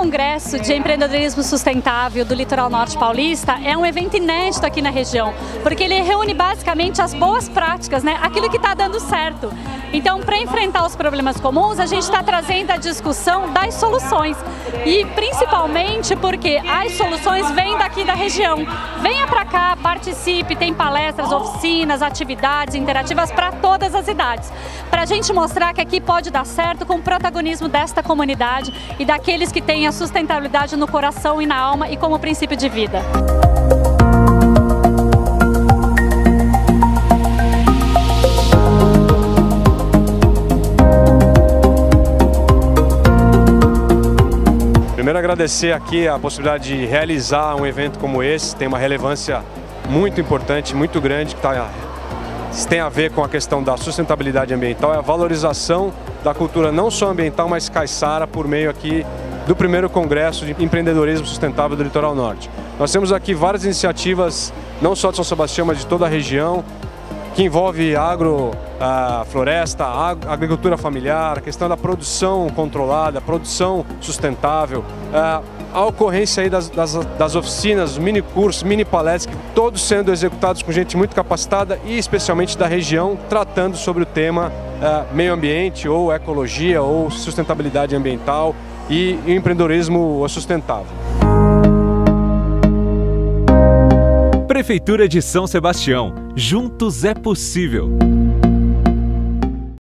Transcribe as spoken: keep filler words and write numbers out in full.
Congresso de Empreendedorismo Sustentável do Litoral Norte Paulista é um evento inédito aqui na região, porque ele reúne basicamente as boas práticas, né? Aquilo que está dando certo. Então, para enfrentar os problemas comuns, a gente está trazendo a discussão das soluções. E principalmente porque as soluções vêm daqui da região. Venha para cá, participe, tem palestras, oficinas, atividades interativas para todas as idades. Para a gente mostrar que aqui pode dar certo com o protagonismo desta comunidade e daqueles que têm a sustentabilidade no coração e na alma e como princípio de vida. Primeiro, agradecer aqui a possibilidade de realizar um evento como esse, tem uma relevância muito importante, muito grande, que tá, tem a ver com a questão da sustentabilidade ambiental, é a valorização da cultura não só ambiental, mas caiçara, por meio aqui do primeiro Congresso de Empreendedorismo Sustentável do Litoral Norte. Nós temos aqui várias iniciativas, não só de São Sebastião, mas de toda a região, que envolve agro, a floresta, a agricultura familiar, a questão da produção controlada, produção sustentável, a, a ocorrência aí das, das, das oficinas, mini cursos, mini palestras, todos sendo executados com gente muito capacitada e especialmente da região, tratando sobre o tema uh, meio ambiente ou ecologia ou sustentabilidade ambiental e empreendedorismo sustentável. Prefeitura de São Sebastião. Juntos é possível.